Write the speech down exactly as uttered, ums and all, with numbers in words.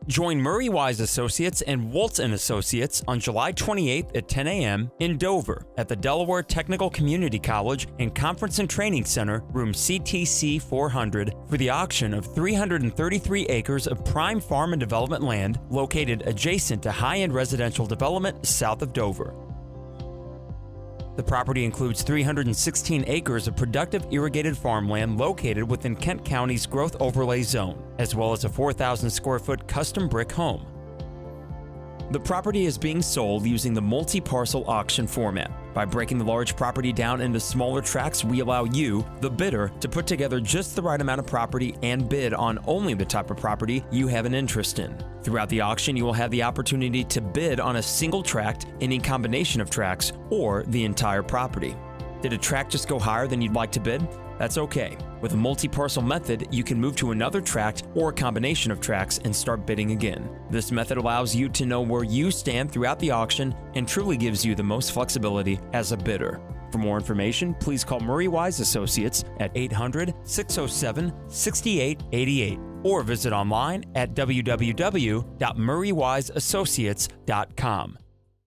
Join Murray Wise Associates and Woltz and Associates on July twenty-eighth at ten a m in Dover at the Delaware Technical Community College and Conference and Training Center, room C T C four hundred, for the auction of three hundred thirty-three acres of prime farm and development land located adjacent to high-end residential development south of Dover. The property includes three hundred sixteen acres of productive irrigated farmland located within Kent County's Growth Overlay Zone, as well as a four thousand square foot custom brick home. The property is being sold using the multi-parcel auction format. By breaking the large property down into smaller tracts, we allow you, the bidder, to put together just the right amount of property and bid on only the type of property you have an interest in. Throughout the auction, you will have the opportunity to bid on a single tract, any combination of tracts, or the entire property. Did a tract just go higher than you'd like to bid? That's okay. With a multi-parcel method, you can move to another tract or a combination of tracts and start bidding again. This method allows you to know where you stand throughout the auction and truly gives you the most flexibility as a bidder. For more information, please call Murray Wise Associates at eight hundred, six oh seven, six eight eight eight or visit online at w w w dot murray wise associates dot com.